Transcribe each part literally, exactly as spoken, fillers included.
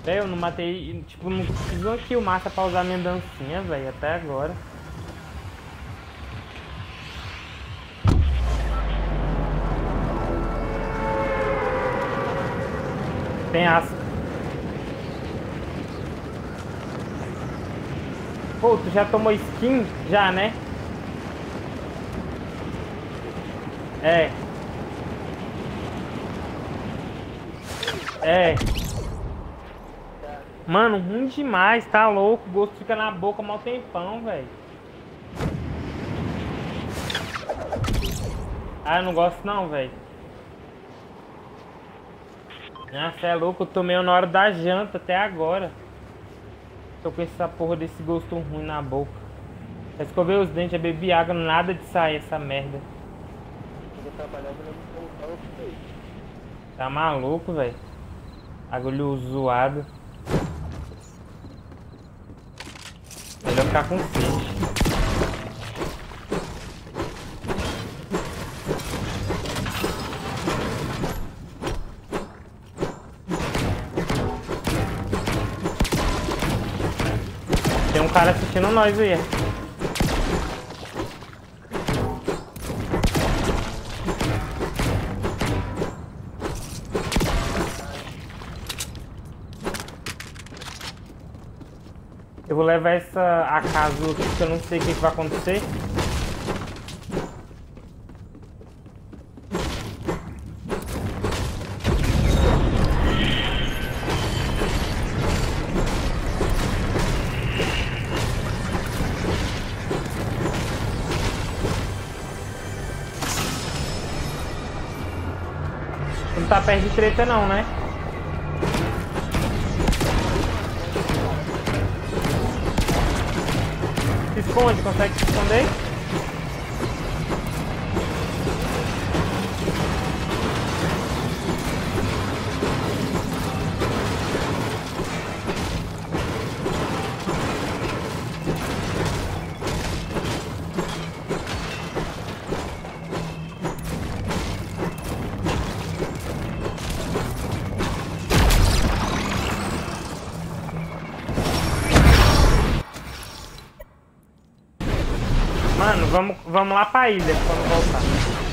Véi, eu não matei, tipo, não fiz uma kill massa pra usar minha dancinha, velho, até agora. Tem aço. Pô, tu já tomou skin? Já, né? É. É. Mano, ruim demais, tá louco? O gosto fica na boca mal tempão, velho. Ah, eu não gosto não, velho. Nossa, é louco, eu tomei na hora da janta até agora. Tô com essa porra desse gosto ruim na boca. Já escovei os dentes, já bebi água, nada de sair essa merda. Tá maluco, velho? Agulho zoado. Melhor ficar com sede. Tem um cara assistindo nós aí. Eu vou levar essa a casa aqui, porque eu não sei o que, que vai acontecer. Não tá perto de treta não, né? Se esconde, consegue se esconder? Mano, vamos, vamos lá pra ilha quando voltar.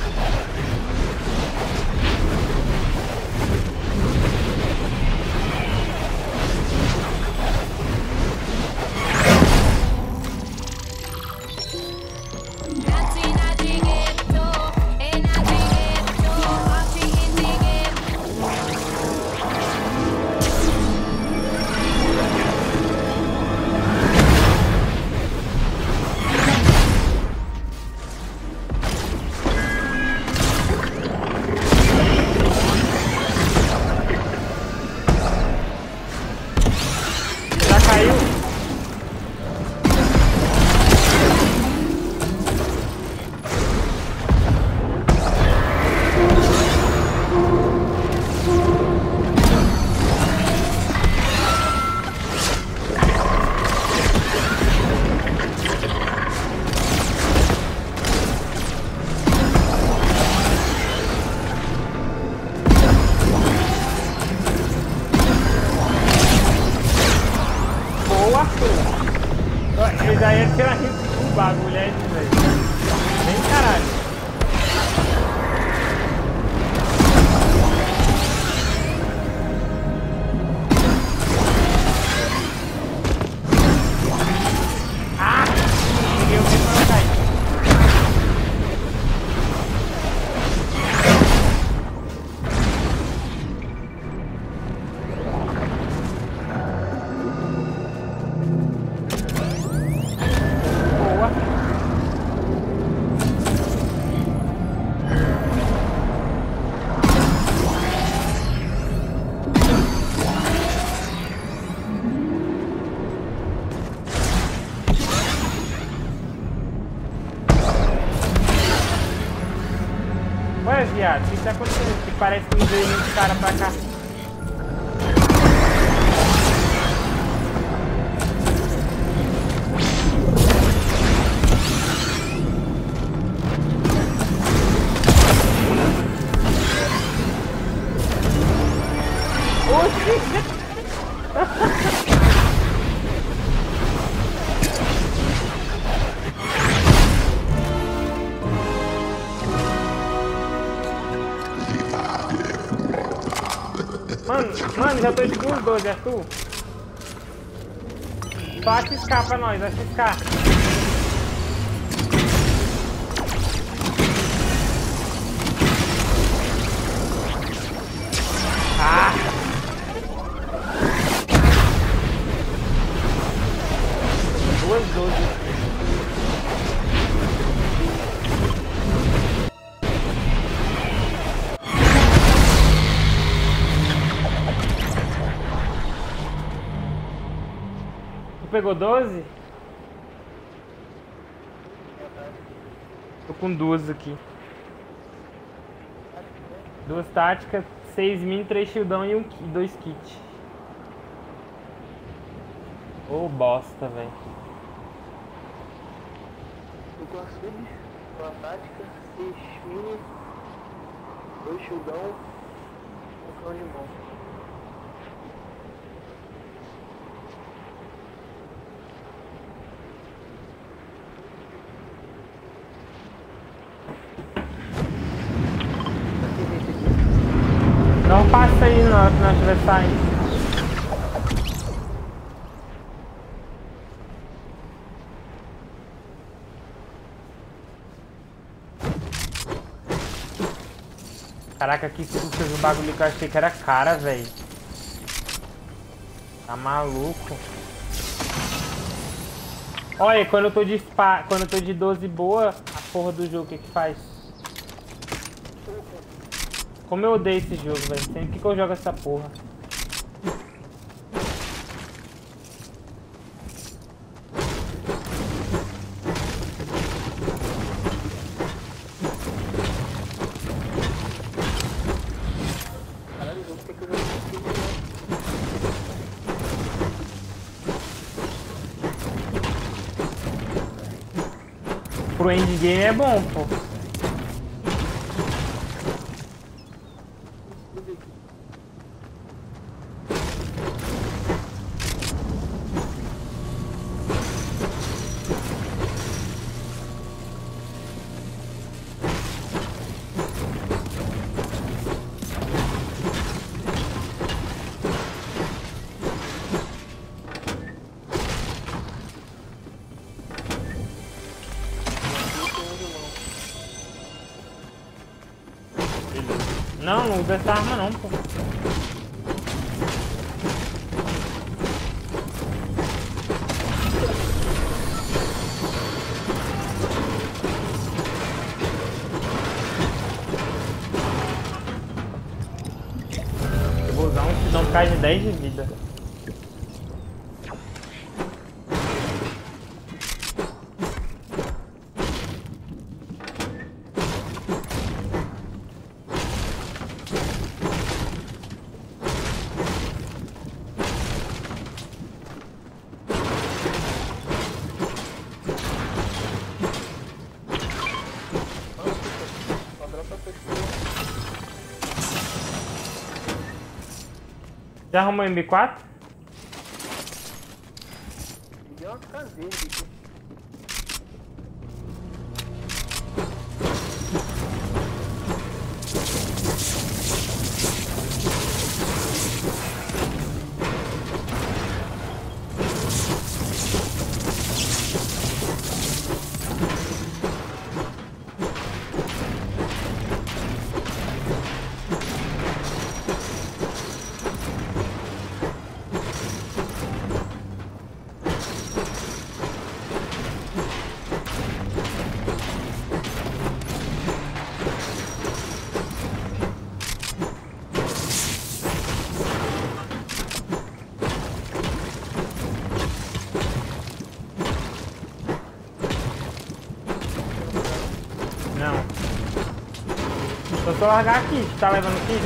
Ele já ia tirar risco do bagulho aí, velho. Bem caralho. Ah! Peguei o bicho pra cair. Ué, viado, o que tá acontecendo? Que parece que não veio muito cara pra cá. Oxi! Mano, mano, já tô de duas doze, Arthur. Só arriscar pra nós, arriscar. Ah! Duas doze. Pegou doze? Tô com duas aqui. Duas táticas, seis min, três shieldão e um, dois kits. Ô oh, bosta, velho. Eu com a sub, com a tática, seis min, dois shieldão, um cão de mão. Não passa aí na hora que nós estiver saindo. Caraca, que susto fez um bagulho que eu achei que era cara, velho. Tá maluco? Olha, quando eu tô de spa, quando eu tô de doze boa, a porra do jogo, o que que faz? Como eu odeio esse jogo, velho. Sempre que eu jogo essa porra. Caralho, o jogo tem que jogar aqui, né? Pro endgame é bom, pô. Não, não usa essa arma não, pô. Eu vou usar um sidão por causa de dez de vida. Já arrumou M B quatro? Deu uma caseira aqui. Não. Só só largar aqui, tá levando aqui?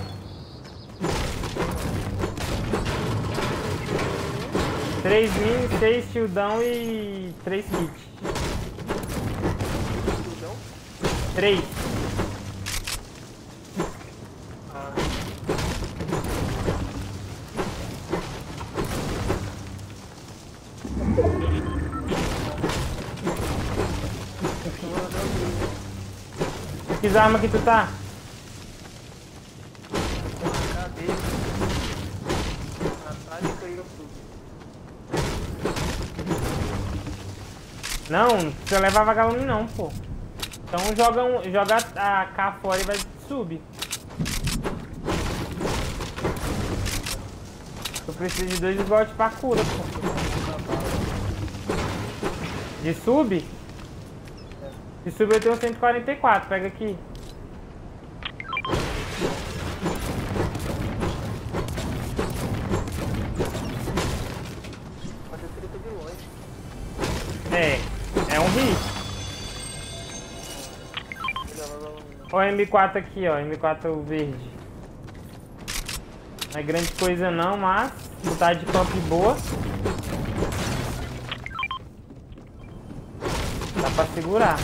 três mil, seis shieldão e três kits. Shieldão? três. Ah. armas que tu tá? Cadê? Natálica e eu tudo. Não, não precisa levar vagalume não, pô. Então joga, um, joga a K fora e vai subir. Eu preciso de dois esgotos pra cura, pô. De sub? De sub eu tenho cento e quarenta e quatro, pega aqui. Pode ser treta de longe. É, é um hit. Ó, M quatro aqui, ó, M quatro verde. Não é grande coisa não, mas botar de camp boa. Dá pra segurar.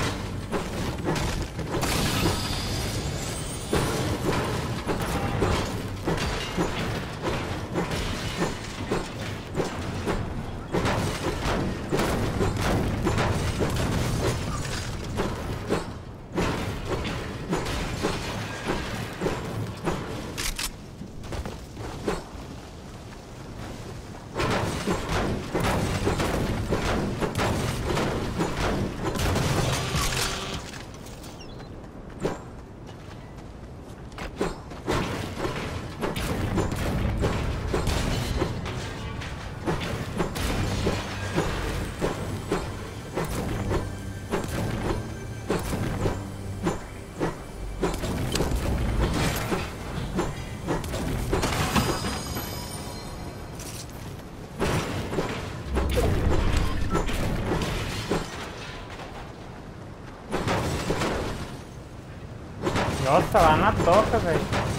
Nossa, lá na toca, velho.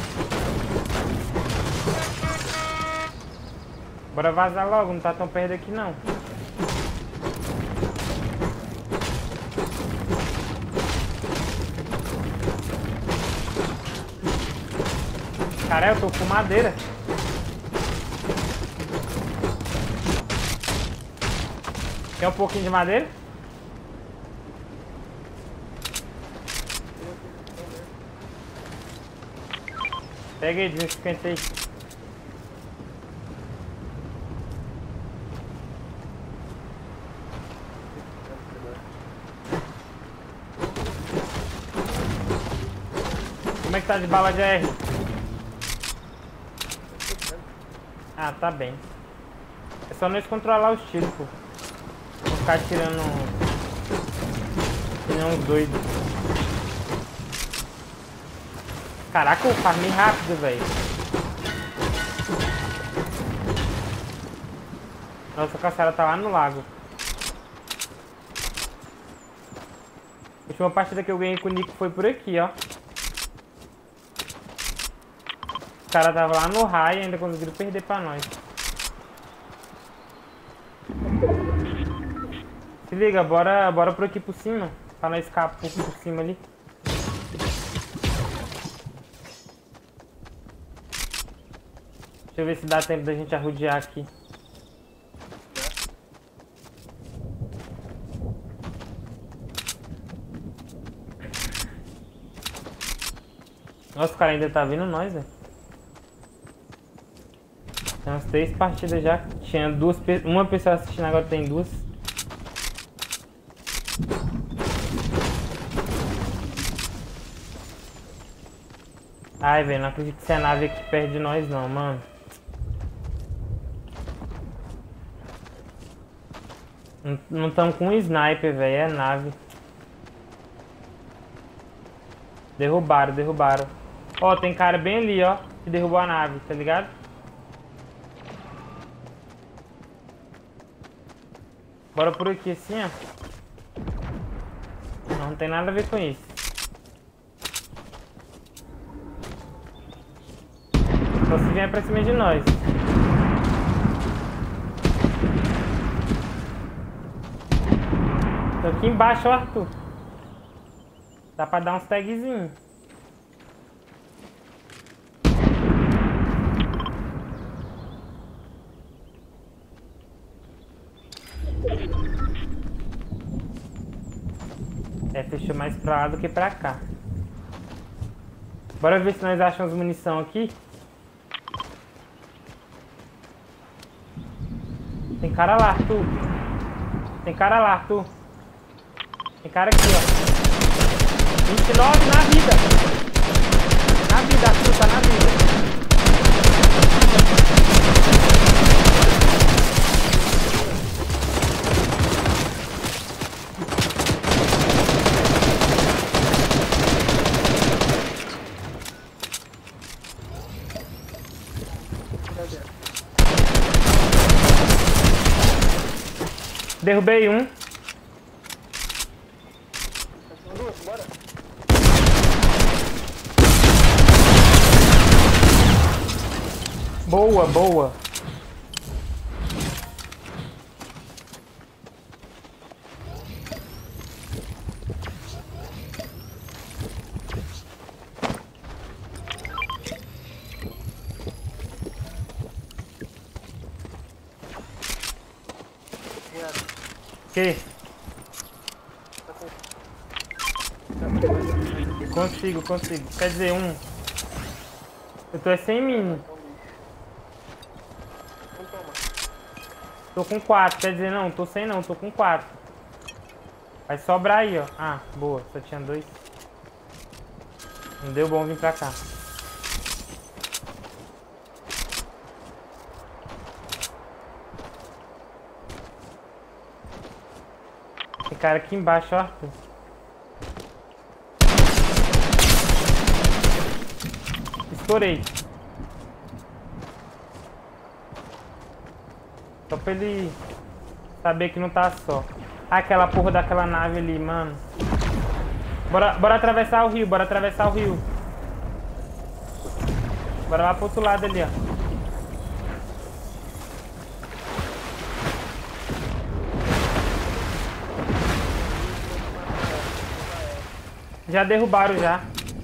Bora vazar logo, não tá tão perto aqui não. Cara, eu tô com madeira. Quer um pouquinho de madeira? Pega aí, duzentos e cinquenta aí. Como é que tá de bala de A R? Ah, tá bem. É só nós controlar os tiros, pô. Vou ficar tirando que nem uns doidos. Caraca, eu farmei rápido, velho. Nossa, a caçada tá lá no lago. A última partida que eu ganhei com o Nico foi por aqui, ó. O cara tava lá no raio e ainda conseguiram perder pra nós. Se liga, bora, bora por aqui por cima. Pra nós escapar por, por cima ali. Deixa eu ver se dá tempo da gente arrodear aqui. Nossa, o cara ainda tá vindo nós, velho. Tem umas três partidas já. Tinha duas, uma pessoa assistindo, agora tem duas. Ai, velho, não acredito que essa nave aqui perto de nós não, mano. Não estamos com um sniper, velho, é nave. Derrubaram, derrubaram. Ó, tem cara bem ali, ó, que derrubou a nave, tá ligado? Bora por aqui assim, ó. Não, não tem nada a ver com isso. Só se vier pra cima de nós. Tô aqui embaixo, ó, Arthur. Dá pra dar uns tagzinhos. É, fechou mais pra lá do que pra cá. Bora ver se nós achamos munição aqui. Tem cara lá, Arthur. Tem cara lá, Arthur. Tem cara aqui, ó. vinte e nove na vida. Na vida, Arthur, tá na vida. Derrubei um. Bora. Boa, boa. Que? Consigo, consigo. Quer dizer, um. Eu tô é sem mini. Tô com quatro, quer dizer, não, tô sem não, tô com quatro. Vai sobrar aí, ó. Ah, boa, só tinha dois. Não deu bom vir pra cá. Tem cara aqui embaixo, ó, Arthur. Estourei. Só pra ele saber que não tá só. Ah, aquela porra daquela nave ali, mano. Bora, bora atravessar o rio, bora atravessar o rio. Bora lá pro outro lado ali, ó. Já derrubaram já.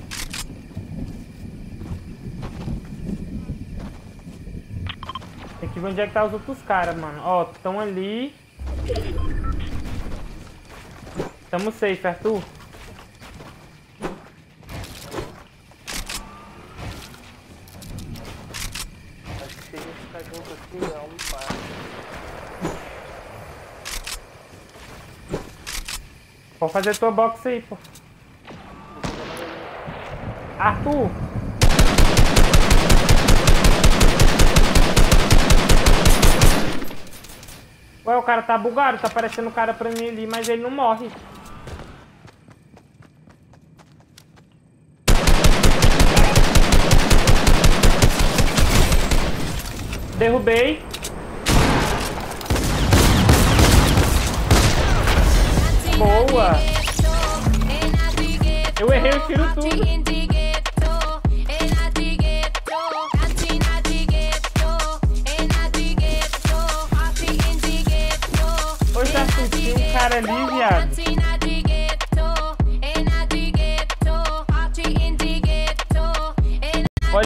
Tem que ver onde é que tá os outros caras, mano. Ó, estão ali. Tamo safe, Arthur. Acho que se a gente ficar junto aqui, é um par. Pode fazer tua box aí, pô. Arthur! Ué, o cara tá bugado, tá aparecendo um cara pra mim ali, mas ele não morre. Derrubei. Boa! Eu errei o tiro tudo. Oi, tá tinha um cara ali, viado.